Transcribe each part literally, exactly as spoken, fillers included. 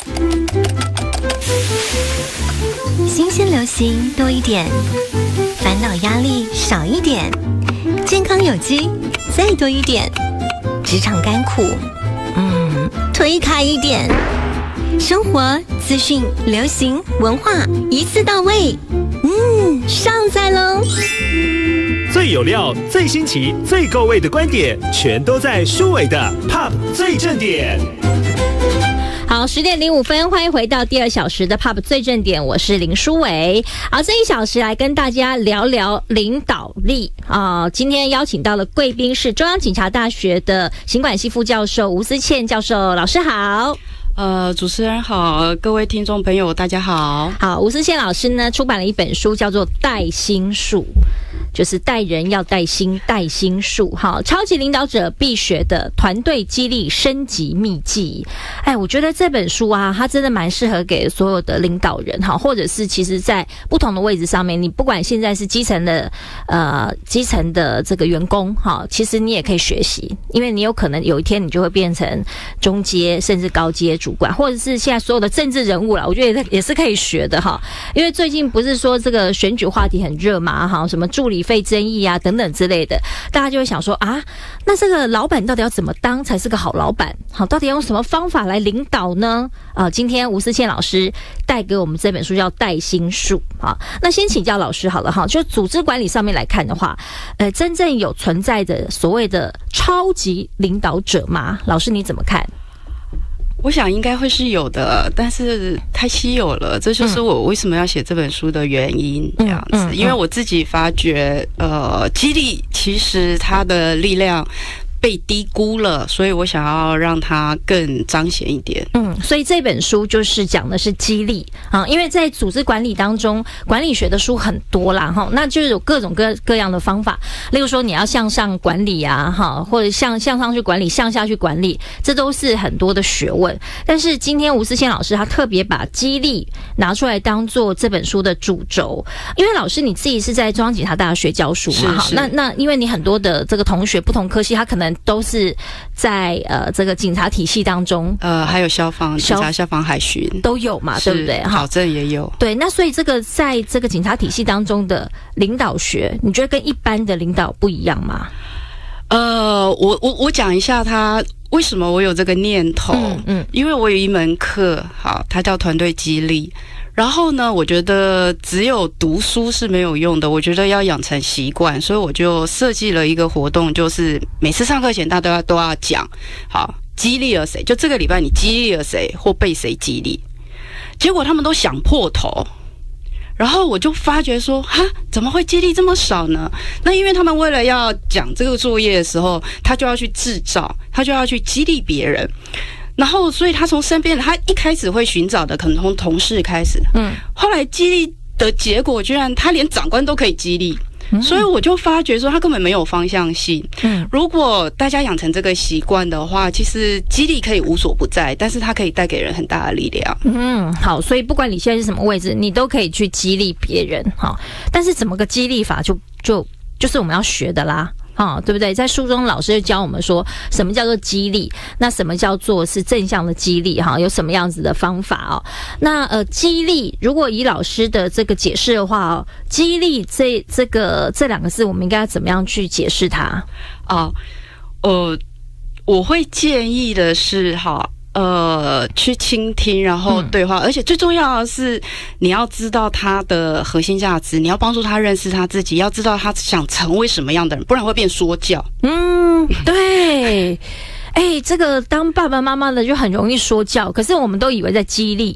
新鲜流行多一点，烦恼压力少一点，健康有机再多一点，职场甘苦，嗯，推开一点。生活资讯、流行文化一次到位，嗯，上载喽！ 最有料、最新奇、最够味的观点，全都在舒伟的 Pop 最正点。 好，十点零五分，欢迎回到第二小时的 Pop 最正点，我是林舒伟。好，这一小时来跟大家聊聊领导力啊、呃。今天邀请到了贵宾是中央警察大学的行管系副教授吴思倩教授，老师好。 呃，主持人好，各位听众朋友，大家好。 好，吴思倩老师呢出版了一本书，叫做《带心术》。就是带人要带心，带心术，好，超级领导者必学的团队激励升级秘籍。哎，我觉得这本书啊，它真的蛮适合给所有的领导人，哈，或者是其实在不同的位置上面，你不管现在是基层的呃基层的这个员工，哈，其实你也可以学习，因为你有可能有一天你就会变成中阶甚至高阶主管，或者是现在所有的政治人物啦，我觉得也是可以学的哈。因为最近不是说这个选举话题很热嘛，哈，什么助理费争议啊等等之类的，大家就会想说啊，那这个老板到底要怎么当才是个好老板？好，到底要用什么方法来领导呢？啊、呃，今天吴思倩老师带给我们这本书叫《带心术》啊。那先请教老师好了哈，就组织管理上面来看的话，呃，真正有存在的所谓的超级领导者吗？老师你怎么看？ 我想应该会是有的，但是太稀有了，这就是我为什么要写这本书的原因。这样子，嗯嗯嗯、因为我自己发觉，呃，激励其实它的力量被低估了，所以我想要让它更彰显一点。 嗯，所以这本书就是讲的是激励啊，因为在组织管理当中，管理学的书很多啦哈，那就是有各种各各样的方法，例如说你要向上管理啊哈，或者向向上去管理，向下去管理，这都是很多的学问。但是今天吴思倩老师他特别把激励拿出来当做这本书的主轴，因为老师你自己是在中央警察大学教书嘛，哈，那那因为你很多的这个同学不同科系，他可能都是在呃这个警察体系当中， 呃，还有消防、警察、消防、海巡都有嘛，对不对？ 考证也有。 对，那所以这个在这个警察体系当中的领导学，你觉得跟一般的领导不一样吗？ 呃，我我我讲一下他为什么我有这个念头。嗯嗯，因为我有一门课，好，它叫团队激励。然后呢，我觉得只有读书是没有用的，我觉得要养成习惯，所以我就设计了一个活动，就是每次上课前大家都要都要讲，好，激励了谁？就这个礼拜你激励了谁，或被谁激励？结果他们都想破头。然后我就发觉说，哈，怎么会激励这么少呢？那因为他们为了要讲这个作业的时候，他就要去制造，他就要去激励别人。然后，所以他从身边，他一开始会寻找的可能从同事开始，嗯，后来激励的结果，居然他连长官都可以激励，嗯、所以我就发觉说他根本没有方向性。嗯，如果大家养成这个习惯的话，其实激励可以无所不在，但是它可以带给人很大的力量。 嗯，好，所以不管你现在是什么位置，你都可以去激励别人，哈。但是怎么个激励法就，就就就是我们要学的啦。啊，对不对？在书中老师就教我们说什么叫做激励，那什么叫做是正向的激励哈？有什么样子的方法哦？那呃，激励如果以老师的这个解释的话哦，激励这这个这两个字，我们应该怎么样去解释它？ 啊，呃，我会建议的是哈。呃，去倾听，然后对话，嗯、而且最重要的是，你要知道他的核心价值，你要帮助他认识他自己，要知道他想成为什么样的人，不然会变说教。 嗯，对。哎、欸，这个当爸爸妈妈的就很容易说教，可是我们都以为在激励。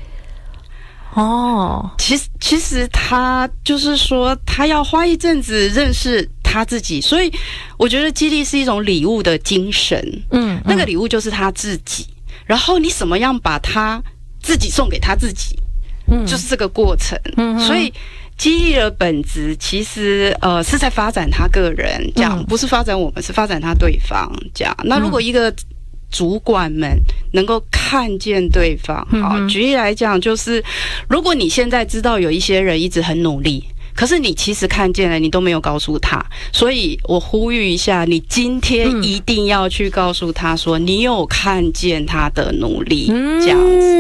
哦， 其实其实他就是说，他要花一阵子认识他自己，所以我觉得激励是一种礼物的精神。嗯，那个礼物就是他自己。然后你怎么样把他自己送给他自己，嗯，就是这个过程。嗯，所以激励的本质其实呃是在发展他个人，这样、嗯、不是发展我们，是发展他对方。这样，那如果一个主管们能够看见对方，好，举例来讲，就是如果你现在知道有一些人一直很努力。可是你其实看见了，你都没有告诉他，所以我呼吁一下，你今天一定要去告诉他说，你有看见他的努力，嗯、这样子。好，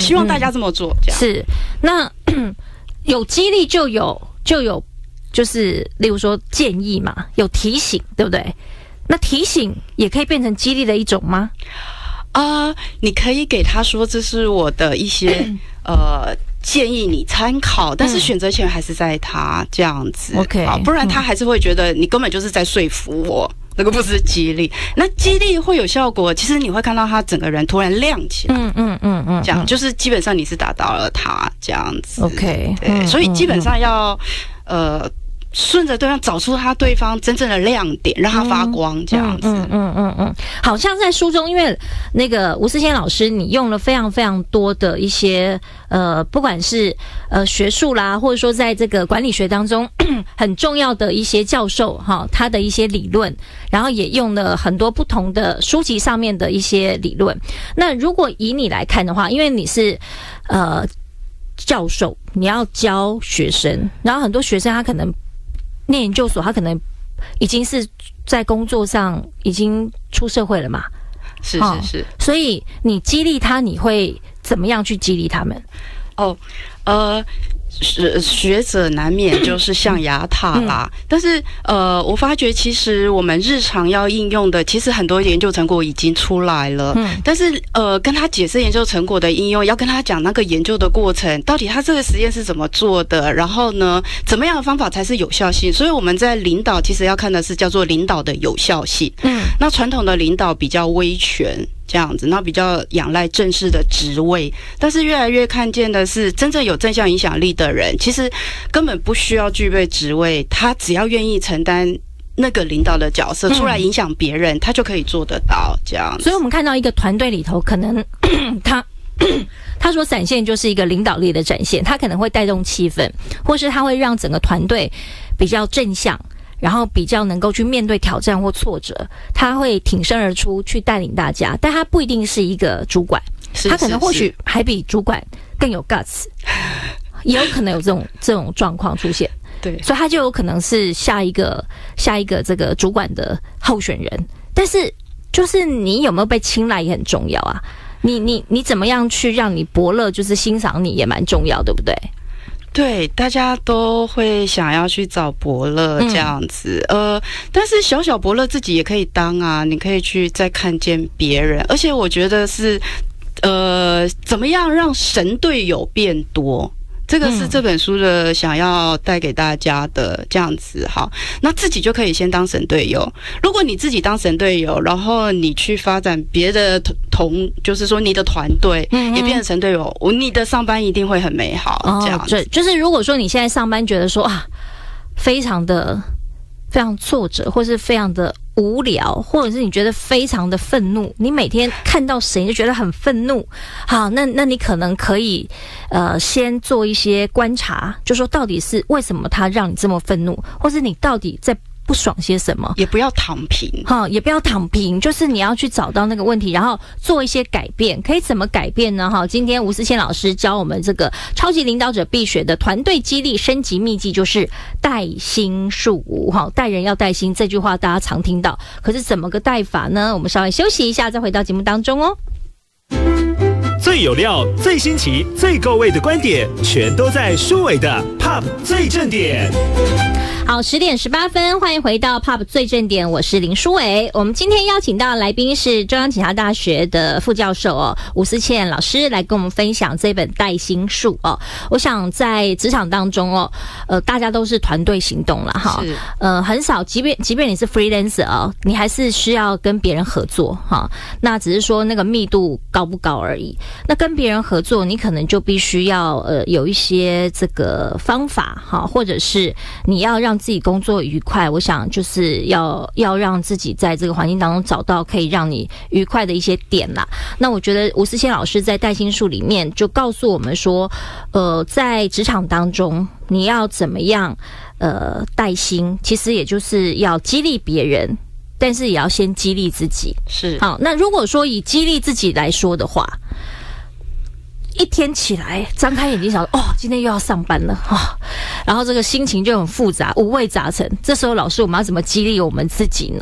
我希望大家这么做。这样是那有激励就有就有，就是例如说建议嘛，有提醒，对不对？那提醒也可以变成激励的一种吗？ 啊、呃，你可以给他说这是我的一些呃建议，你参考，但是选择权还是在他这样子。 OK， 好，不然他还是会觉得你根本就是在说服我。那个不是激励，那激励会有效果。其实你会看到他整个人突然亮起来， 嗯嗯嗯嗯， 这样就是基本上你是打到了他这样子。 OK， 对， 嗯、 所以基本上要、嗯、呃。顺着对方找出他对方真正的亮点，让他发光，这样子。 嗯嗯嗯嗯，好像在书中，因为那个吴思谦老师，你用了非常非常多的一些呃，不管是呃学术啦，或者说在这个管理学当中很重要的一些教授哈，他的一些理论，然后也用了很多不同的书籍上面的一些理论。那如果以你来看的话，因为你是呃教授，你要教学生，然后很多学生他可能念研究所，他可能已经是在工作上已经出社会了嘛？ 是是是。 所以你激励他，你会怎么样去激励他们？ 哦，呃。学者难免就是象牙塔啦，嗯、但是呃，我发觉其实我们日常要应用的，其实很多研究成果已经出来了。嗯，但是呃，跟他解释研究成果的应用，要跟他讲那个研究的过程，到底他这个实验是怎么做的，然后呢，怎么样的方法才是有效性？所以我们在领导其实要看的是叫做领导的有效性。嗯，那传统的领导比较威权。这样子，那比较仰赖正式的职位，但是越来越看见的是，真正有正向影响力的人，其实根本不需要具备职位，他只要愿意承担那个领导的角色，出来影响别人，嗯、他就可以做得到这样子。 所以我们看到一个团队里头，可能他他所展现就是一个领导力的展现，他可能会带动气氛，或是他会让整个团队比较正向。然后比较能够去面对挑战或挫折，他会挺身而出去带领大家，但他不一定是一个主管， 是他可能或许还比主管更有 guts， 也有可能有这种这种状况出现。 对， 所以他就有可能是下一个下一个这个主管的候选人。但是就是你有没有被青睐也很重要啊，你你你怎么样去让你伯乐就是欣赏你也蛮重要，对不对？ 对，大家都会想要去找伯乐这样子，嗯、呃，但是小小伯乐自己也可以当啊，你可以去再看见别人，而且我觉得是，呃，怎么样让神队友变多？这个是这本书的想要带给大家的这样子。好，那自己就可以先当神队友。如果你自己当神队友，然后你去发展别的同，就是说你的团队也变成神队友，嗯、你的上班一定会很美好。哦、这样子， 就是如果说你现在上班觉得说啊，非常的非常挫折，或是非常的无聊，或者是你觉得非常的愤怒，你每天看到谁就觉得很愤怒，好，那那你可能可以呃先做一些观察，就说到底是为什么他让你这么愤怒，或是你到底在不爽些什么， 也不要躺平， 哈，也不要躺平，就是你要去找到那个问题，然后做一些改变。可以怎么改变呢？哈，今天吴思谦老师教我们这个超级领导者必学的团队激励升级秘籍，就是带心术。哈，带人要带心，这句话大家常听到，可是怎么个带法呢？我们稍微休息一下，再回到节目当中哦。 最有料、最新奇、最够味的观点，全都在书伟的 P O P 最正点。 好，十点十八分，欢迎回到 P O P 最正点，我是林书伟。我们今天邀请到的来宾是中央警察大学的副教授哦，吴思谦老师来跟我们分享这本带心术哦。我想在职场当中哦，呃，大家都是团队行动了哈，呃，很少，即便即便你是 freelancer 哦，你还是需要跟别人合作哈。那只是说那个密度高不高而已。那跟别人合作，你可能就必须要呃有一些这个方法哈，或者是你要让自己工作愉快，我想就是要要让自己在这个环境当中找到可以让你愉快的一些点啦。那我觉得吴思谦老师在带心术里面就告诉我们说，呃，在职场当中你要怎么样呃带心，其实也就是要激励别人，但是也要先激励自己。 是， 好，那如果说以激励自己来说的话，一天起来张开眼睛想哦，今天又要上班了啊、哦，然后这个心情就很复杂，五味杂陈。这时候老师，我们要怎么激励我们自己呢？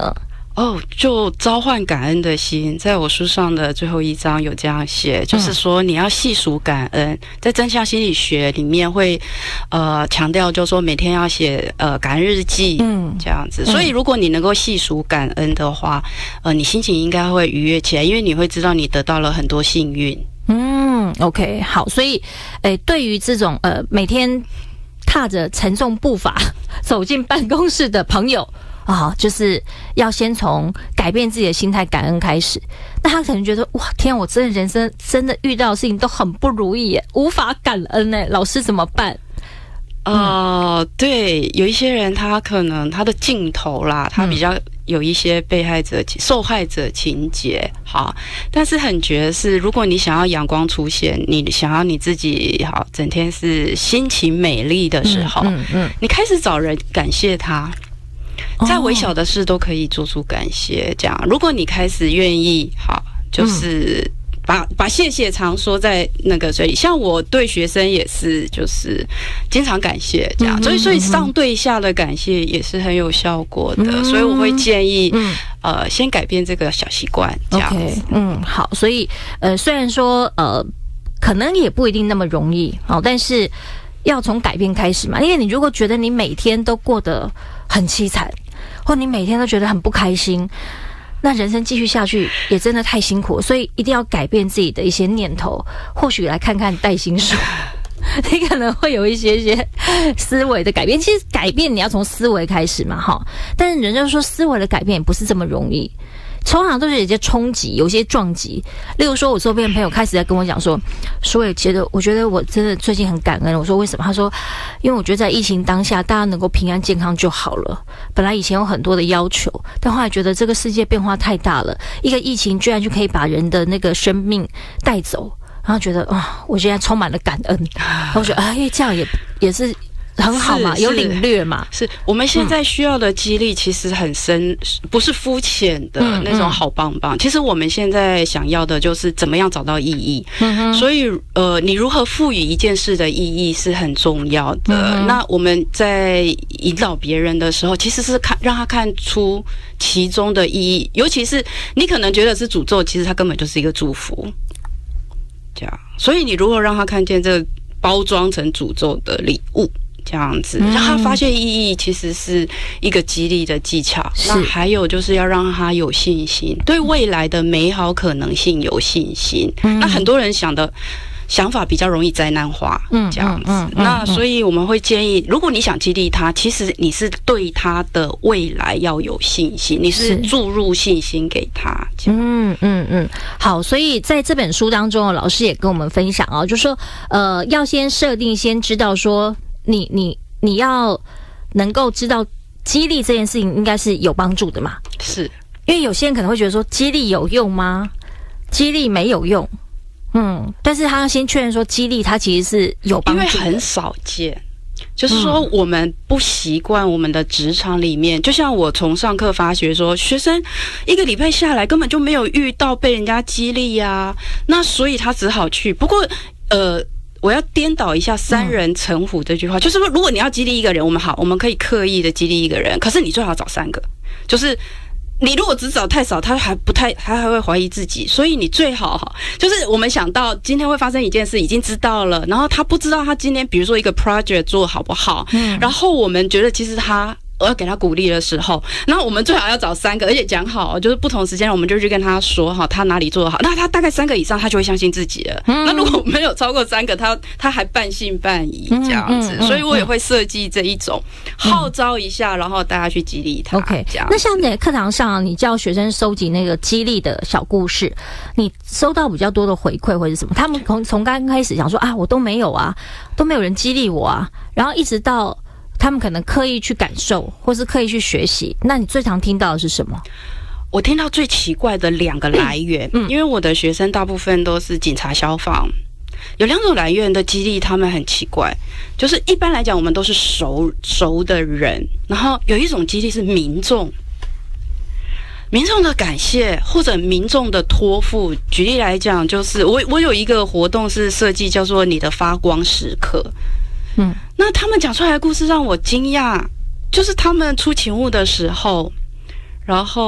哦，就召唤感恩的心，在我书上的最后一章有这样写，就是说你要细数感恩，在正向心理学里面会呃强调，就是说每天要写呃感恩日记，嗯，这样子。所以如果你能够细数感恩的话，呃，你心情应该会愉悦起来，因为你会知道你得到了很多幸运。 嗯 ，OK， 好，所以，诶，对于这种呃每天踏着沉重步伐走进办公室的朋友。啊，就是要先从改变自己的心态、感恩开始。那他可能觉得，哇，天啊，我真的人生真的遇到的事情都很不如意耶，无法感恩耶，老师怎么办？ 呃，对，有一些人他可能他的镜头啦，他比较有一些被害者、受害者情节，好，但是很绝的是，如果你想要阳光出现，你想要你自己好整天是心情美丽的时候，嗯嗯，你开始找人感谢他。在微小的事都可以做出感谢，这样。如果你开始愿意，好，就是把把谢谢常说在那个，所以像我对学生也是，就是经常感谢这样。所以所以上对下的感谢也是很有效果的，所以我会建议，呃，先改变这个小习惯，这样子。 嗯，好。所以呃，虽然说呃，可能也不一定那么容易，好，但是要从改变开始嘛。因为你如果觉得你每天都过得很凄惨，或你每天都觉得很不开心，那人生继续下去也真的太辛苦，所以一定要改变自己的一些念头。或许来看看带心术，你可能会有一些些思维的改变。其实改变你要从思维开始嘛，哈。但是人家说思维的改变也不是这么容易。通常都是有些冲击，有些撞击。例如说，我周边的朋友开始在跟我讲说：“舒伟，觉得我觉得我真的最近很感恩。”我说：“为什么？”他说：“因为我觉得在疫情当下，大家能够平安健康就好了。本来以前有很多的要求，但后来觉得这个世界变化太大了，一个疫情居然就可以把人的那个生命带走，然后觉得啊、哦，我现在充满了感恩。然后我觉得，哎，这样也也是。”很好嘛，有领略嘛。 是我们现在需要的激励，其实很深，不是肤浅的那种好棒棒。其实我们现在想要的就是怎么样找到意义。嗯、所以，呃，你如何赋予一件事的意义是很重要的。嗯、那我们在引导别人的时候，其实是看让他看出其中的意义。尤其是你可能觉得是诅咒，其实它根本就是一个祝福。这样，所以你如何让他看见这个包装成诅咒的礼物？这样子，让他发现意义，其实是一个激励的技巧。那还有就是要让他有信心，对未来的美好可能性有信心。嗯、那很多人想的想法比较容易灾难化，嗯，这样子。嗯嗯嗯、那所以我们会建议，如果你想激励他，其实你是对他的未来要有信心，你是注入信心给他。 嗯嗯嗯，好。所以在这本书当中，老师也跟我们分享哦，就说呃，要先设定，先知道说。你你你要能够知道激励这件事情应该是有帮助的嘛？ 是， 因为有些人可能会觉得说激励有用吗？激励没有用，嗯，但是他要先确认说激励它其实是有帮助的， 因为很少见。就是说，我们不习惯我们的职场里面，就像我从上课发觉说，学生一个礼拜下来根本就没有遇到被人家激励啊，那所以他只好去。不过，呃。我要颠倒一下三人成虎这句话，嗯、就是说，如果你要激励一个人，我们好，我们可以刻意的激励一个人，可是你最好找三个，就是你如果只找太少，他还不太，他还会怀疑自己，所以你最好哈，就是我们想到今天会发生一件事，已经知道了，然后他不知道他今天比如说一个 project 做好不好，嗯，然后我们觉得其实他。我要给他鼓励的时候，然后我们最好要找三个，而且讲好，就是不同时间我们就去跟他说哈，他哪里做得好，那他大概三个以上，他就会相信自己了。嗯、那如果没有超过三个，他他还半信半疑这样子，嗯嗯嗯、所以我也会设计这一种号召一下，然后大家去激励他。 OK， 这样。 那像在课堂上，你教学生收集那个激励的小故事，你收到比较多的回馈或者什么？他们从从刚开始讲说啊，我都没有啊，都没有人激励我啊，然后一直到。他们可能刻意去感受，或是刻意去学习。那你最常听到的是什么？ 我听到最奇怪的两个来源，嗯，因为我的学生大部分都是警察、消防，有两种来源的激励，他们很奇怪。就是一般来讲，我们都是熟熟的人，然后有一种激励是民众。民众的感谢或者民众的托付，举例来讲，就是我我有一个活动是设计叫做“你的发光时刻”。嗯，那他们讲出来的故事让我惊讶，就是他们出勤务的时候，然后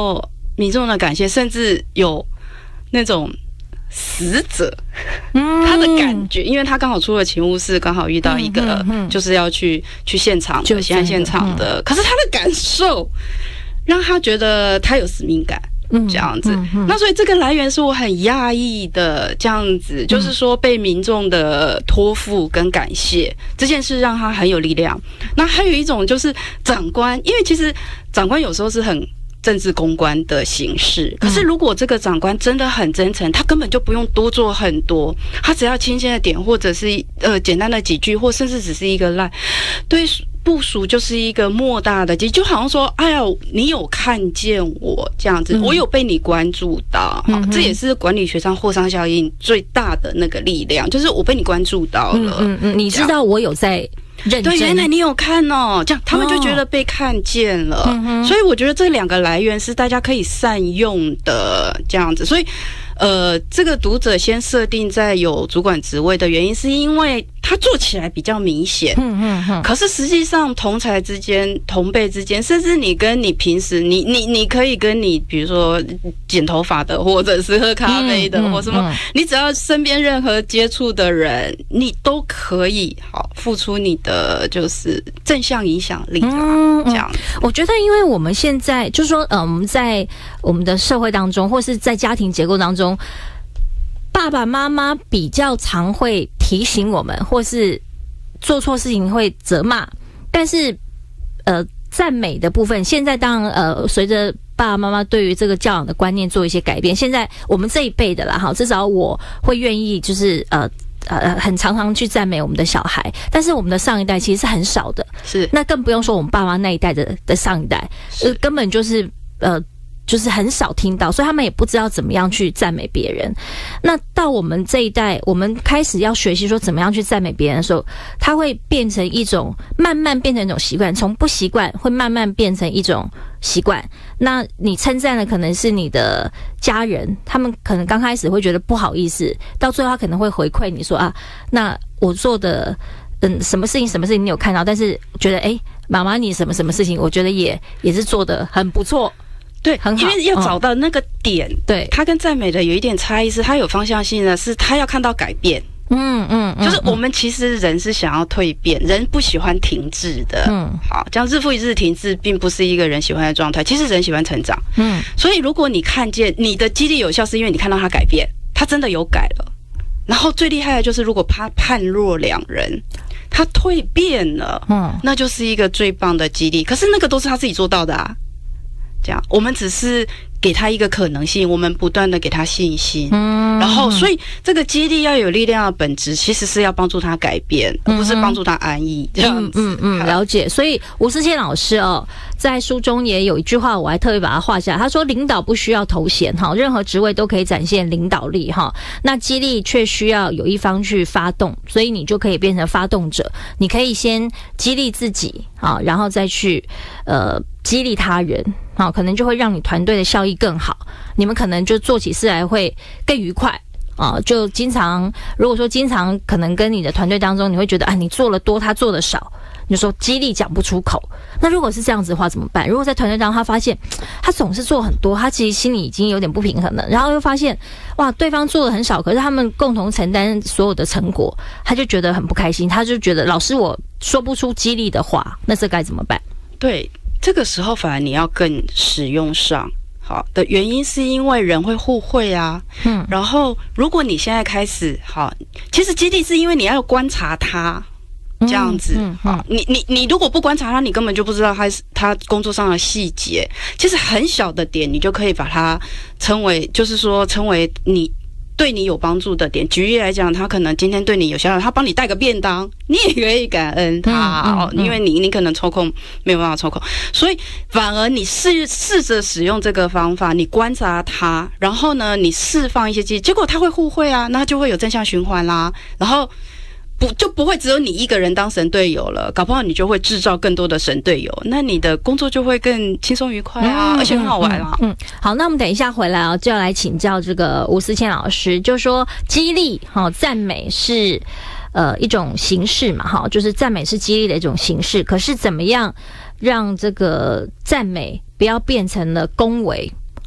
民众的感谢，甚至有那种死者，嗯，他的感觉，因为他刚好出了勤务室，刚好遇到一个、嗯嗯嗯、就是要去去现场的，现在现场的、嗯，可是他的感受让他觉得他有使命感。这样子、嗯嗯嗯，那所以这个来源是我很讶异的，这样子、嗯、就是说被民众的托付跟感谢这件事让他很有力量。那还有一种就是长官，因为其实长官有时候是很政治公关的形式，可是如果这个长官真的很真诚，他根本就不用多做很多，他只要轻轻的点，或者是呃简单的几句，或甚至只是一个赖，对部属就是一个莫大的，就好像说，哎呀，你有看见我这样子，嗯、我有被你关注到、嗯，这也是管理学上货商效应最大的那个力量，就是我被你关注到了， 嗯嗯，你知道我有在认真， 对，原来你有看哦，这样他们就觉得被看见了，哦、所以我觉得这两个来源是大家可以善用的这样子，所以。呃，这个读者先设定在有主管职位的原因，是因为他做起来比较明显。嗯嗯嗯。可是实际上，同才之间、同辈之间，甚至你跟你平时，你你你可以跟你，比如说剪头发的，或者是喝咖啡的，嗯、或什么、嗯，你只要身边任何接触的人，你都可以好付出你的就是正向影响力。嗯，这样。 我觉得，因为我们现在就是说，呃，我们在我们的社会当中，或是在家庭结构当中。爸爸妈妈比较常会提醒我们，或是做错事情会责骂，但是呃，赞美的部分，现在当然呃，随着爸爸妈妈对于这个教养的观念做一些改变，现在我们这一辈的啦，哈，至少我会愿意就是呃呃很常常去赞美我们的小孩，但是我们的上一代其实是很少的， 是那更不用说我们爸妈那一代的的上一代，呃，根本就是呃。就是很少听到，所以他们也不知道怎么样去赞美别人。那到我们这一代，我们开始要学习说怎么样去赞美别人的时候，它会变成一种慢慢变成一种习惯，从不习惯会慢慢变成一种习惯。那你称赞的可能是你的家人，他们可能刚开始会觉得不好意思，到最后他可能会回馈你说啊，那我做的嗯什么事情什么事情你有看到，但是觉得哎妈妈你什么什么事情，我觉得也也是做得很不错。 对，很好，因为要找到那个点，嗯、对，他跟赞美的有一点差异，是他有方向性的，是他要看到改变。嗯嗯，就是我们其实人是想要蜕变，人不喜欢停滞的。嗯，好，这样日复一日停滞，并不是一个人喜欢的状态。其实人喜欢成长。嗯，所以如果你看见你的激励有效，是因为你看到他改变，他真的有改了。然后最厉害的就是，如果他判若两人，他蜕变了，嗯，那就是一个最棒的激励。可是那个都是他自己做到的啊。这样，我们只是给他一个可能性，我们不断的给他信心，嗯，然后，所以这个激励要有力量的本质，其实是要帮助他改变，而不是帮助他安逸。这样子， 嗯嗯，了解。所以吴思谦老师哦，在书中也有一句话，我还特别把它画下来。他说：“领导不需要头衔哈，任何职位都可以展现领导力哈。那激励却需要有一方去发动，所以你就可以变成发动者。你可以先激励自己啊，然后再去呃。”激励他人，好，可能就会让你团队的效益更好，你们可能就做起事来会更愉快啊。就经常，如果说经常可能跟你的团队当中，你会觉得啊，你做了多，他做的少，你就说激励讲不出口。那如果是这样子的话怎么办？如果在团队当中他发现他总是做很多，他其实心里已经有点不平衡了，然后又发现哇，对方做的很少，可是他们共同承担所有的成果，他就觉得很不开心，他就觉得老师我说不出激励的话，那这该怎么办？ 对。这个时候反而你要更使用上好的原因，是因为人会互惠啊。嗯，然后如果你现在开始好，其实激励是因为你要观察他这样子。嗯，好、嗯，你你你如果不观察他，你根本就不知道他他工作上的细节。其实很小的点，你就可以把它称为，就是说称为你。对你有帮助的点，举例来讲，他可能今天对你有效，他帮你带个便当，你也可以感恩他、嗯嗯嗯、因为你你可能抽空没有办法抽空，所以反而你试试着使用这个方法，你观察他，然后呢，你释放一些激励，结果他会互惠啊，那就会有正向循环啦，然后。不就不会只有你一个人当神队友了，搞不好你就会制造更多的神队友，那你的工作就会更轻松愉快啊、嗯、而且很好玩啊。 嗯，好，那我们等一下回来啊，就要来请教这个吴思谦老师，就说激励哈赞美是呃一种形式嘛，哈，就是赞美是激励的一种形式，可是怎么样让这个赞美不要变成了恭维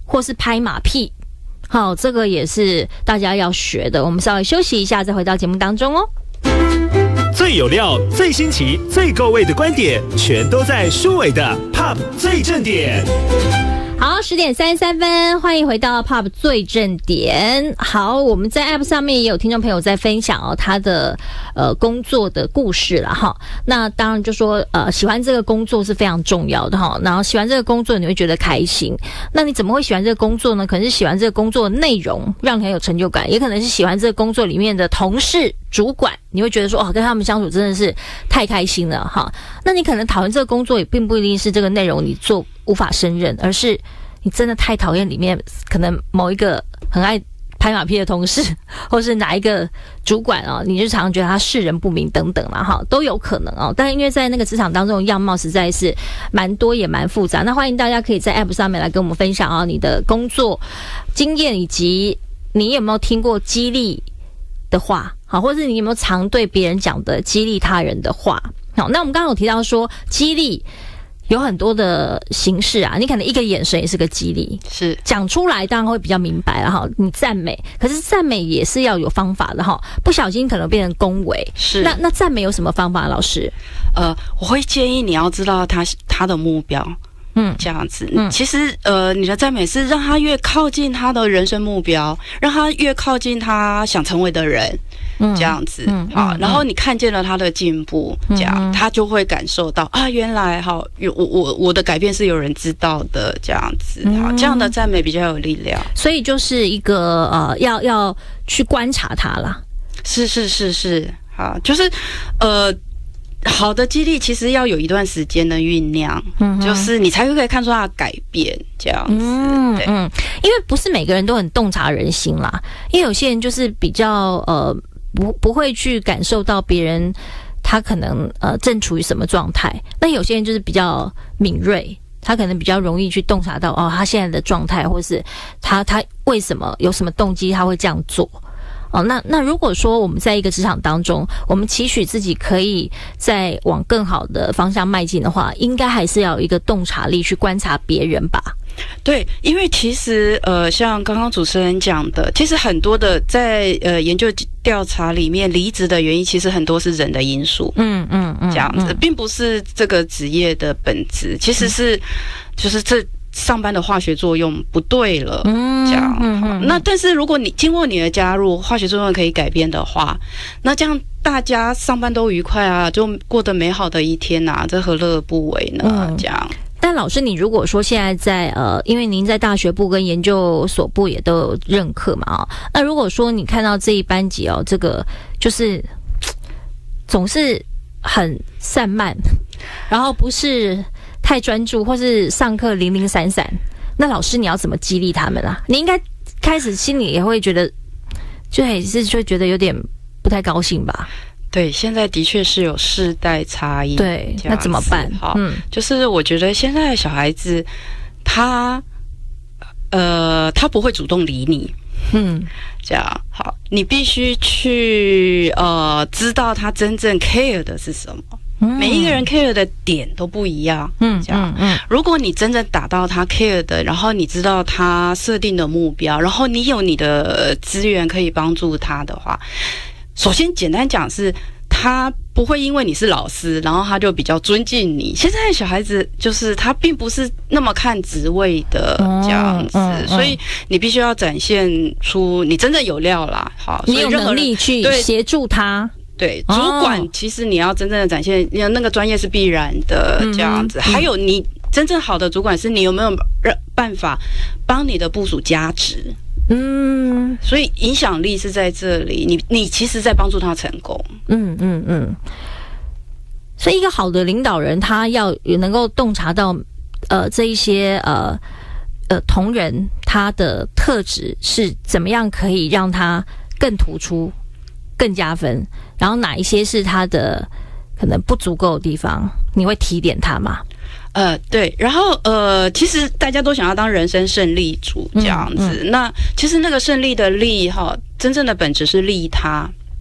或是拍马屁。好，这个也是大家要学的。我们稍微休息一下，再回到节目当中哦。 最有料、最新奇、最够味的观点，全都在舒伟的 Pop 最正点。 好，十点三十三分，欢迎回到 Pop 最正点。好，我们在 App 上面也有听众朋友在分享哦，他的呃工作的故事啦哈。那当然就说呃喜欢这个工作是非常重要的哈。然后喜欢这个工作，你会觉得开心。那你怎么会喜欢这个工作呢？可能是喜欢这个工作的内容，让你很有成就感，也可能是喜欢这个工作里面的同事、主管，你会觉得说哦，跟他们相处真的是太开心了哈。那你可能讨厌这个工作，也并不一定是这个内容你做无法胜任，而是你真的太讨厌里面可能某一个很爱拍马屁的同事，或是哪一个主管哦，你就常常觉得他识人不明等等啦哈，都有可能哦。但因为在那个职场当中的样貌实在是蛮多也蛮复杂，那欢迎大家可以在 App 上面来跟我们分享啊，你的工作经验以及你有没有听过激励的话，好，或是你有没有常对别人讲的激励他人的话。好，那我们刚刚有提到说激励有很多的形式啊，你可能一个眼神也是个激励， 是讲出来当然会比较明白了哈。你赞美，可是赞美也是要有方法的哈，不小心可能变成恭维。 是， 那那赞美有什么方法，老师？ 呃，我会建议你要知道他他的目标。嗯，这样子。嗯，其实呃，你的赞美是让他越靠近他的人生目标，让他越靠近他想成为的人。嗯，这样子。嗯，好，嗯，然后你看见了他的进步，嗯，这样他就会感受到啊，原来哈，有我我我的改变是有人知道的，这样子。好，这样的赞美比较有力量。 所以就是一个呃，要要去观察他啦。 是是是是，好，就是呃。好的激励其实要有一段时间的酝酿，嗯，就是你才可以看出他的改变，这样子。嗯嗯，因为不是每个人都很洞察人心啦，因为有些人就是比较呃不不会去感受到别人他可能呃正处于什么状态，那有些人就是比较敏锐，他可能比较容易去洞察到哦他现在的状态，或是他他为什么有什么动机他会这样做。哦，那那如果说我们在一个职场当中，我们期许自己可以再往更好的方向迈进的话，应该还是要有一个洞察力去观察别人吧。 对，因为其实呃，像刚刚主持人讲的，其实很多的在呃研究调查里面，离职的原因其实很多是人的因素。嗯嗯嗯，这样子，并不是这个职业的本质，其实是、嗯、就是这。上班的化学作用不对了，嗯，这样。嗯嗯、那但是如果你经过你的加入，化学作用可以改变的话，那这样大家上班都愉快啊，就过得美好的一天啊，这何乐而不为呢？嗯、这样。 但老师，你如果说现在在呃，因为您在大学部跟研究所部也都有任课嘛，哦，那如果说你看到这一班级哦，这个就是总是很散漫，然后不是太专注，或是上课零零散散，那老师你要怎么激励他们啊？你应该开始心里也会觉得，就还是会觉得有点不太高兴吧？ 对，现在的确是有世代差异。 对，那怎么办？ 好，嗯，就是我觉得现在的小孩子，他呃，他不会主动理你。嗯，这样好，你必须去呃知道他真正 care 的是什么。每一个人 care 的点都不一样，嗯，这样，嗯，如果你真正打到他 care 的，然后你知道他设定的目标，然后你有你的资源可以帮助他的话，首先简单讲是，他不会因为你是老师，然后他就比较尊敬你。现在的小孩子就是他并不是那么看职位的这样子，嗯嗯嗯，所以你必须要展现出你真的有料啦，好， 你有能力去协助他。 对，主管其实你要真正的展现，你那个专业是必然的这样子。嗯嗯，还有你真正好的主管是你有没有办法帮你的部属加值？嗯，所以影响力是在这里，你你其实在帮助他成功。嗯嗯嗯。 所以一个好的领导人，他要能够洞察到呃这一些呃呃同仁他的特质是怎么样可以让他更突出、更加分。然后哪一些是他的可能不足够的地方，你会提点他吗？ 呃，对，然后呃，其实大家都想要当人生胜利组这样子。嗯嗯，那其实那个胜利的利哈，真正的本质是利他。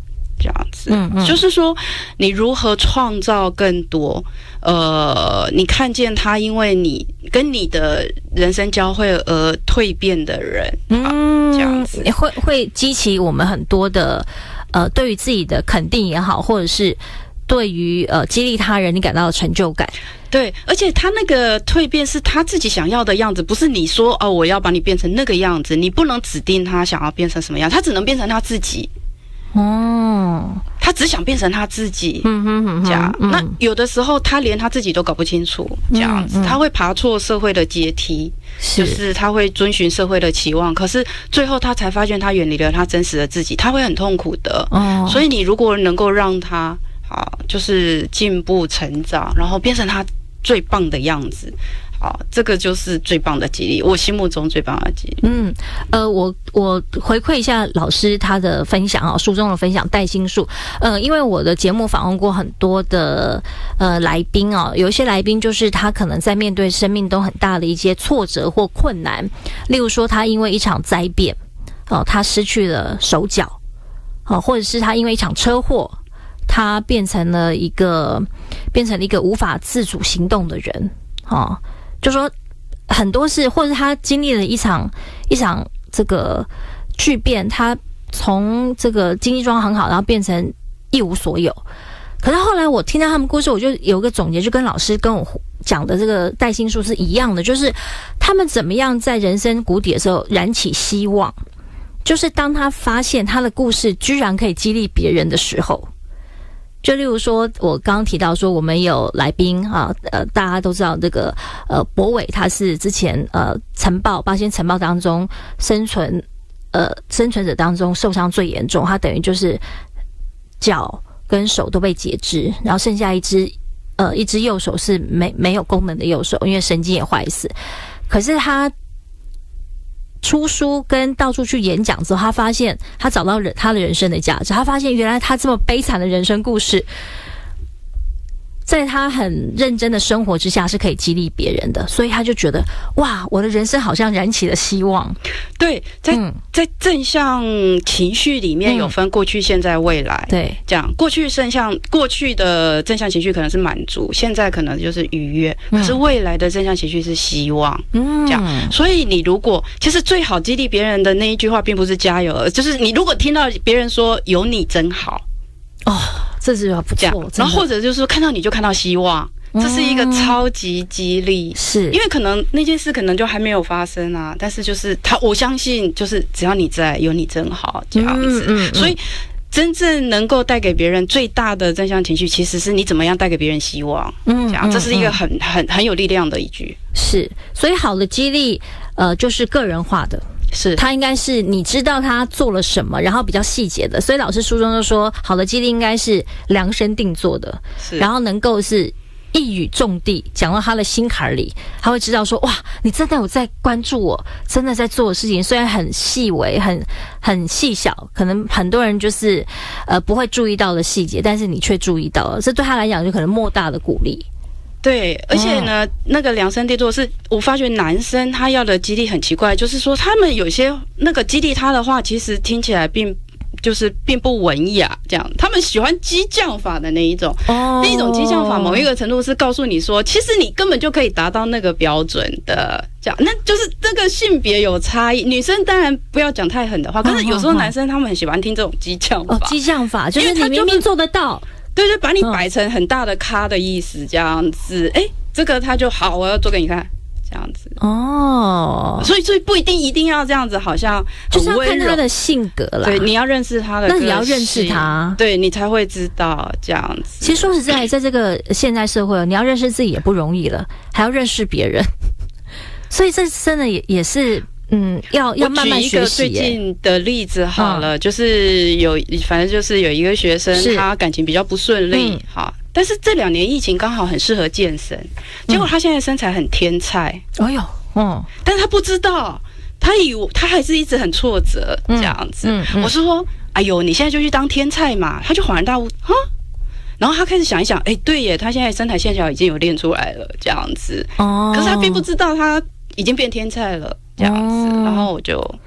这样子。 嗯嗯， 就是说你如何创造更多，呃，你看见他因为你跟你的人生交汇而蜕变的人，嗯，这样子会会激起我们很多的呃，对于自己的肯定也好，或者是对于呃激励他人你感到的成就感。 对，而且他那个蜕变是他自己想要的样子，不是你说哦，我要把你变成那个样子，你不能指定他想要变成什么样，他只能变成他自己。哦，他只想变成他自己，嗯哼哼哼，这样。嗯、那有的时候他连他自己都搞不清楚，这样子，嗯嗯、他会爬错社会的阶梯，是就是他会遵循社会的期望，可是最后他才发现他远离了他真实的自己，他会很痛苦的。哦，所以你如果能够让他啊，就是进步成长，然后变成他最棒的样子。好，这个就是最棒的激励，我心目中最棒的激励。嗯， 呃，我我回馈一下老师他的分享啊，书中的分享带心术。呃，因为我的节目访问过很多的呃来宾啊，有一些来宾就是他可能在面对生命都很大的一些挫折或困难，例如说他因为一场灾变，哦、呃，他失去了手脚，哦、呃，或者是他因为一场车祸，他变成了一个变成了一个无法自主行动的人，哦。就说很多事，或者他经历了一场一场这个巨变，他从这个经济状况很好，然后变成一无所有。可是后来我听到他们故事，我就有个总结，就跟老师跟我讲的这个带心术是一样的，就是他们怎么样在人生谷底的时候燃起希望，就是当他发现他的故事居然可以激励别人的时候。就例如说，我刚刚提到说，我们有来宾啊，呃，大家都知道这个呃，博伟他是之前呃晨报八仙晨报当中生存呃生存者当中受伤最严重，他等于就是脚跟手都被截肢，然后剩下一只呃一只右手是没没有功能的右手，因为神经也坏死。可是他出书跟到处去演讲之后，他发现他找到人他的人生的价值，他发现原来他这么悲惨的人生故事，在他很认真的生活之下是可以激励别人的，所以他就觉得哇，我的人生好像燃起了希望。 对，在、嗯、在正向情绪里面有分过去、现在、未来。对，这样过去正向过去的正向情绪可能是满足，现在可能就是愉悦，嗯、可是未来的正向情绪是希望。嗯，这样。所以你如果其实最好激励别人的那一句话，并不是加油，就是你如果听到别人说有你真好。哦， 这是不错。 然后或者就是说看到你就看到希望，这是一个超级激励。是因为可能那件事可能就还没有发生啊，但是就是他，我相信就是只要你在，有你真好这样子。嗯嗯嗯、所以真正能够带给别人最大的正向情绪，其实是你怎么样带给别人希望。嗯，这样这是一个很很很有力量的一句。 是，所以好的激励，呃，就是个人化的。是，他应该是你知道他做了什么，然后比较细节的。所以老师书中就说，好的激励应该是量身定做的，然后能够是一语中的，讲到他的心坎里，他会知道说，哇，你真的有在关注我，真的在做的事情，虽然很细微、很很细小，可能很多人就是呃不会注意到的细节，但是你却注意到了，这对他来讲就可能莫大的鼓励。 对，而且呢，哦、那个量身定做是，我发觉男生他要的激励很奇怪，就是说他们有些那个激励他的话，其实听起来并就是并不文雅，这样，他们喜欢激将法的那一种，哦、那一种激将法，某一个程度是告诉你说，其实你根本就可以达到那个标准的，这样，那就是这个性别有差异。女生当然不要讲太狠的话，可是有时候男生他们很喜欢听这种激将法， 哦，激将法就是你明明做得到。 对对，把你摆成很大的咖的意思，这样子，哎，这个他就好，我要做给你看，这样子。哦，所以所以不一定一定要这样子，好像就是要看他的性格啦。 对，你要认识他的个性， 那你要认识他， 对你才会知道这样子。 其实说实在，在这个现代社会，你要认识自己也不容易了，还要认识别人，所以这真的也也是。嗯，要要慢慢学习。 我举一个最近的例子好了，嗯、就是有反正就是有一个学生，他感情比较不顺利，好、嗯，但是这两年疫情刚好很适合健身，结果他现在身材很天菜。哎呦，嗯，但是他不知道，他以为他还是一直很挫折、嗯、这样子。嗯嗯、我是说，哎呦，你现在就去当天菜嘛，他就恍然大悟啊。然后他开始想一想，哎，对耶，他现在身材线条已经有练出来了，这样子。哦，可是他并不知道他已经变天菜了。这样子，然后我就，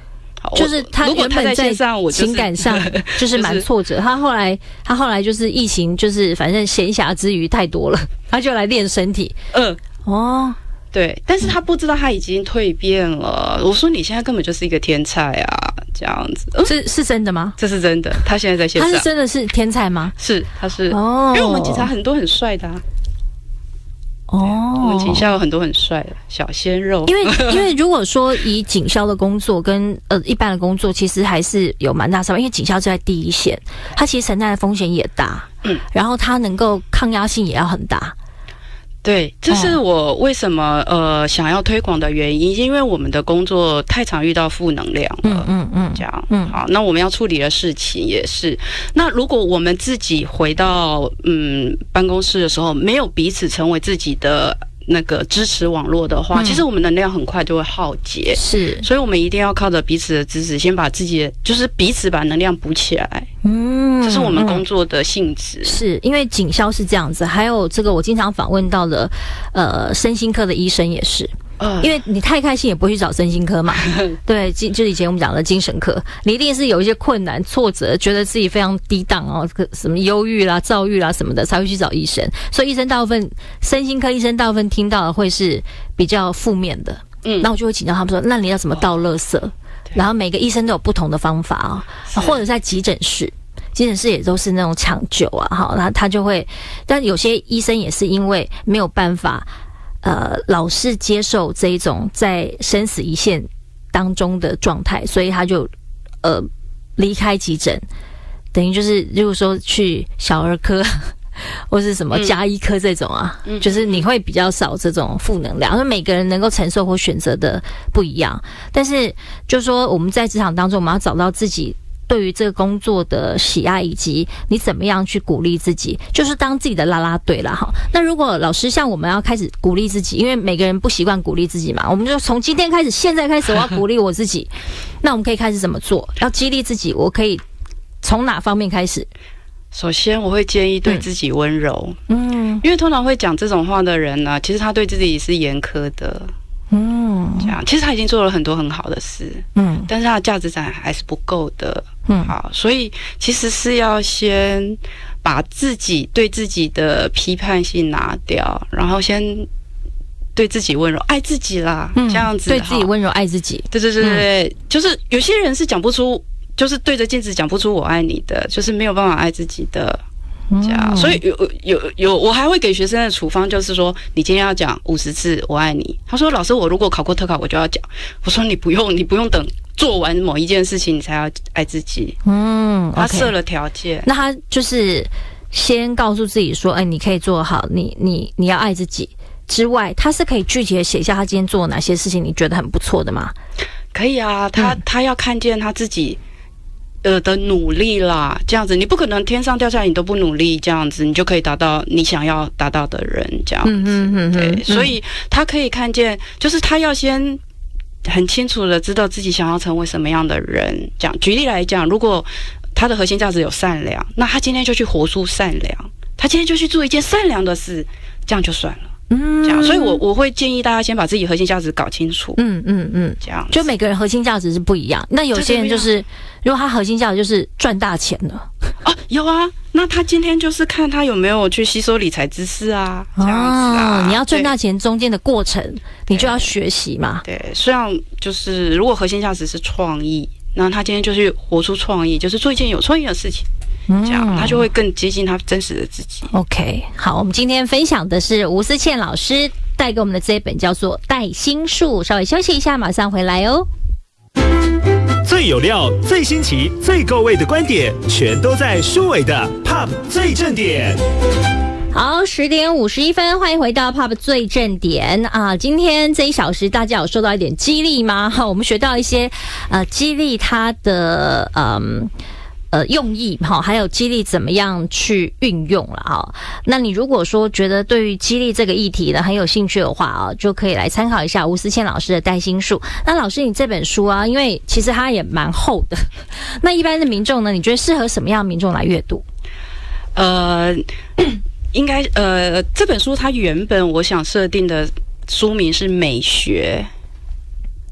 就是他原本在情感上就是蛮挫折，他后来他后来就是疫情，就是反正闲暇之余太多了，他就来练身体。嗯，哦。 对，但是他不知道他已经蜕变了。我说你现在根本就是一个天才啊，这样子。 嗯、是是真的吗？ 这是真的。他现在在线上， 他是真的是天才吗？ 是，他是。哦，因为我们警察很多很帅的、啊。哦，我们警校有很多很帅的小鲜肉。 因为因为如果说以警校的工作跟呃一般的工作，其实还是有蛮大差别。因为警校就在第一线，它其实承担的风险也大，嗯，然后它能够抗压性也要很大。 对，这是我为什么呃想要推广的原因，因为我们的工作太常遇到负能量了，嗯嗯嗯，这样，嗯，好，那我们要处理的事情也是，那如果我们自己回到嗯办公室的时候，没有彼此成为自己的那个支持网络的话，嗯、其实我们能量很快就会耗竭， 是， 所以我们一定要靠着彼此的支持，先把自己的就是彼此把能量补起来，嗯。这是我们工作的性质， 嗯、是因为警校是这样子，还有这个我经常访问到的，呃，身心科的医生也是，呃、因为你太开心也不会去找身心科嘛，对，就是以前我们讲的精神科，你一定是有一些困难、挫折，觉得自己非常低档哦，什么忧郁啦、躁郁啦什么的，才会去找医生。所以医生大部分，身心科医生大部分听到的会是比较负面的，嗯，那我就会请教他们说，那你要怎么倒垃圾？哦、然后每个医生都有不同的方法啊、哦，或者在急诊室。急诊室也都是那种抢救啊，哈，他他就会，但有些医生也是因为没有办法，呃，老是接受这一种在生死一线当中的状态，所以他就呃离开急诊，等于就是如果说去小儿科或是什么家医科这种啊，嗯、就是你会比较少这种负能量，因为每个人能够承受或选择的不一样，但是就说我们在职场当中，我们要找到自己。对于这个工作的喜爱，以及你怎么样去鼓励自己，就是当自己的啦啦队啦哈。那如果老师像我们要开始鼓励自己，因为每个人不习惯鼓励自己嘛，我们就从今天开始，现在开始我要鼓励我自己。那我们可以开始怎么做？要激励自己，我可以从哪方面开始？ 首先，我会建议对自己温柔，嗯，因为通常会讲这种话的人呢，其实他对自己是严苛的。嗯，这样其实他已经做了很多很好的事，嗯，但是他的价值感还是不够的，嗯，好，所以其实是要先把自己对自己的批判性拿掉，然后先对自己温柔，爱自己啦，嗯、这样子， 对自己温柔，爱自己， 对对对对，嗯、就是有些人是讲不出，就是对着镜子讲不出我爱你的，就是没有办法爱自己的。这样，所以有有有，我还会给学生的处方，就是说，你今天要讲五十次“我爱你”。他说：“老师，我如果考过特考，我就要讲。”我说：“你不用，你不用等做完某一件事情，你才要爱自己。”嗯，他设了条件， 那他就是先告诉自己说：“哎，你可以做好，你你你要爱自己。”之外，他是可以具体的写下他今天做了哪些事情，你觉得很不错的吗？ 可以啊，他、嗯、他要看见他自己。呃的努力啦，这样子你不可能天上掉下来你都不努力，这样子你就可以达到你想要达到的人，这样子。嗯嗯嗯对，嗯所以他可以看见，就是他要先很清楚的知道自己想要成为什么样的人。这样，举例来讲，如果他的核心价值有善良，那他今天就去活出善良，他今天就去做一件善良的事，这样就算了。嗯，这样，所以我我会建议大家先把自己核心价值搞清楚。嗯嗯嗯，这样， 就每个人核心价值是不一样。那有些人就是，如果他核心价值就是赚大钱了， 啊，有啊，那他今天就是看他有没有去吸收理财知识啊，这样子啊。 哦、你要赚大钱中间的过程，你就要学习嘛。 对，虽然就是如果核心价值是创意，那他今天就是活出创意，就是做一件有创意的事情。这样，他就会更接近他真实的自己。 OK， 好，我们今天分享的是吴思倩老师带给我们的这一本叫做《带心术》。稍微休息一下，马上回来哦。 最有料、最新奇、最够味的观点，全都在舒伟的 Pop 最正点。 好，十点五十一分，欢迎回到 Pop 最正点啊！今天这一小时，大家有受到一点激励吗？哈，我们学到一些呃激励他的嗯。呃，用意哈，还有激励怎么样去运用了哈。那你如果说觉得对于激励这个议题呢很有兴趣的话啊，就可以来参考一下吴思倩老师的《带心术》。那老师，你这本书啊，因为其实它也蛮厚的，那一般的民众呢，你觉得适合什么样的民众来阅读？ 呃，应该呃，这本书它原本我想设定的书名是美学。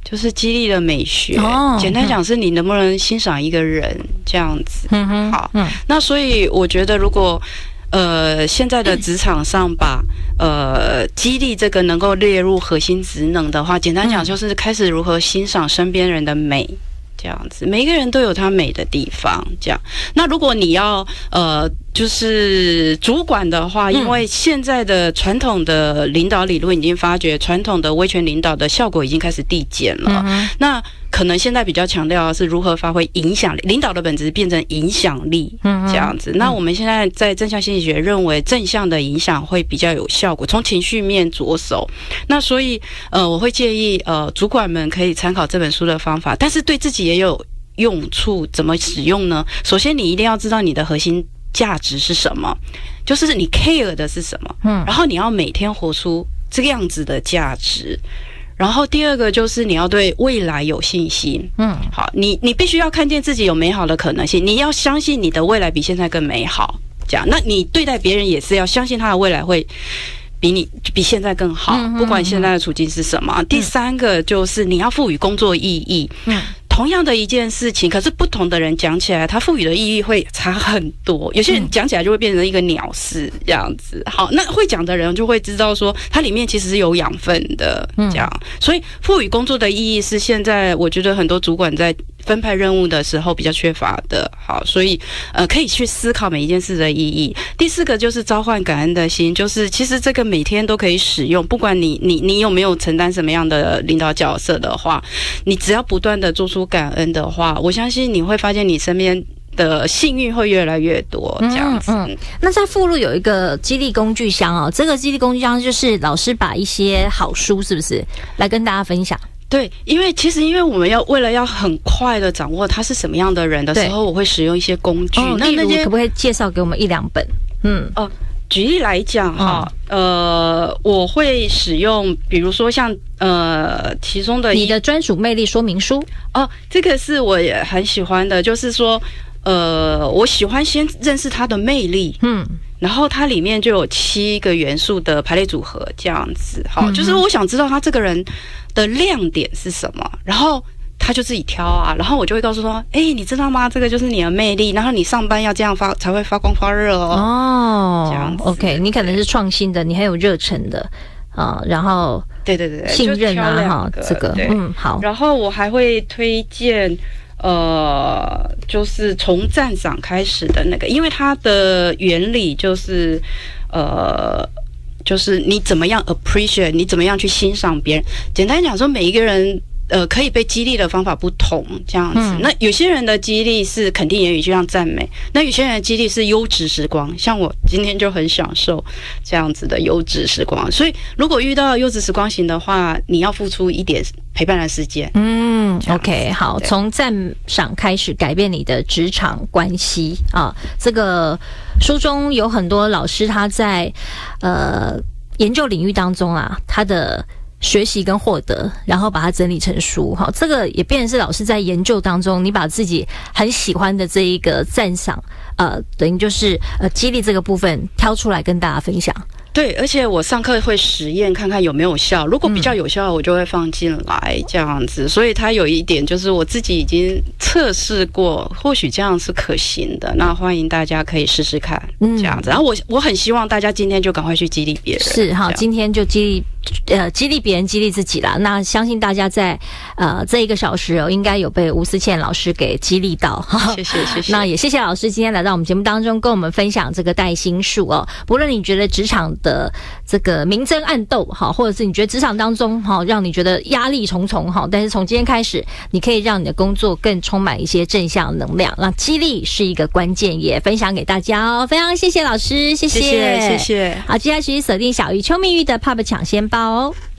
就是激励的美学。 哦， 简单讲是你能不能欣赏一个人这样子。 嗯哼， 好， 嗯， 那所以我觉得如果呃现在的职场上把呃激励这个能够列入核心职能的话，简单讲就是开始如何欣赏身边人的美。这样子，每一个人都有他美的地方。这样，那如果你要呃，就是主管的话，因为现在的传统的领导理论已经发觉，传统的威权领导的效果已经开始递减了。嗯、那可能现在比较强调的是如何发挥影响力，领导的本质变成影响力。嗯，这样子。那我们现在在正向心理学认为，正向的影响会比较有效果，从情绪面着手。那所以呃，我会建议呃，主管们可以参考这本书的方法，但是对自己也有用处。怎么使用呢？首先，你一定要知道你的核心价值是什么，就是你 care 的是什么。嗯，然后你要每天活出这个样子的价值。然后第二个就是你要对未来有信心。嗯，好，你你必须要看见自己有美好的可能性，你要相信你的未来比现在更美好。这样，那你对待别人也是要相信他的未来会比你比现在更好，不管现在的处境是什么。嗯、第三个就是你要赋予工作意义。嗯。同样的一件事情，可是不同的人讲起来，它赋予的意义会差很多。有些人讲起来就会变成一个鸟事这样子。好，那会讲的人就会知道说，它里面其实是有养分的。这样，所以赋予工作的意义是现在我觉得很多主管在分派任务的时候比较缺乏的。好，所以呃可以去思考每一件事的意义。第四个就是召唤感恩的心，就是其实这个每天都可以使用，不管你你你有没有承担什么样的领导角色的话，你只要不断的做出感恩的话，我相信你会发现你身边的幸运会越来越多。这样子。嗯嗯、 那在附录有一个激励工具箱哦，这个激励工具箱就是老师把一些好书是不是来跟大家分享？ 对，因为其实因为我们要为了要很快的掌握他是什么样的人的时候，我会使用一些工具。 哦、那那些可不可以介绍给我们一两本？嗯哦。举例来讲哈，嗯、呃，我会使用，比如说像呃，其中的你的专属魅力说明书哦，这个是我也很喜欢的，就是说，呃，我喜欢先认识他的魅力，嗯，然后它里面就有七个元素的排列组合，这样子，好，嗯、就是我想知道他这个人的亮点是什么，然后。他就自己挑啊，然后我就会告诉说，哎、欸，你知道吗？这个就是你的魅力，然后你上班要这样发才会发光发热哦。哦，这样子 ，OK， 你可能是创新的，你很有热忱的啊、呃，然后对对对对， 信任啊哈，这个嗯好。 然后我还会推荐呃，就是从赞赏开始的那个，因为它的原理就是呃。就是你怎么样 appreciate， 你怎么样去欣赏别人。简单讲说，每一个人呃可以被激励的方法不同，这样子。嗯、那有些人的激励是肯定言语，就像赞美；那有些人的激励是优质时光，像我今天就很享受这样子的优质时光。所以，如果遇到优质时光型的话，你要付出一点陪伴的时间。嗯 ，OK， 好，从赞赏开始改变你的职场关系啊。这个书中有很多老师他在呃研究领域当中啊，他的学习跟获得，然后把它整理成书。好，这个也变成是老师在研究当中，你把自己很喜欢的这一个赞赏，呃，等于就是呃激励这个部分挑出来跟大家分享。 对，而且我上课会实验看看有没有效，如果比较有效，我就会放进来这样子。所以它有一点就是我自己已经测试过，或许这样是可行的。那欢迎大家可以试试看，这样子。然后我我很希望大家今天就赶快去激励别人。 是哈，今天就激励呃激励别人，激励自己啦。那相信大家在呃这一个小时哦，应该有被吴思倩老师给激励到。 谢谢谢谢。 那也谢谢老师今天来到我们节目当中，跟我们分享这个带心术哦。不论你觉得职场的这个明争暗斗哈，或者是你觉得职场当中哈，让你觉得压力重重哈，但是从今天开始，你可以让你的工作更充满一些正向能量，那激励是一个关键，也分享给大家哦。非常谢谢老师，谢谢谢谢谢谢。 好，接下来继续锁定小鱼邱蜜玉的 Pub 抢先包哦。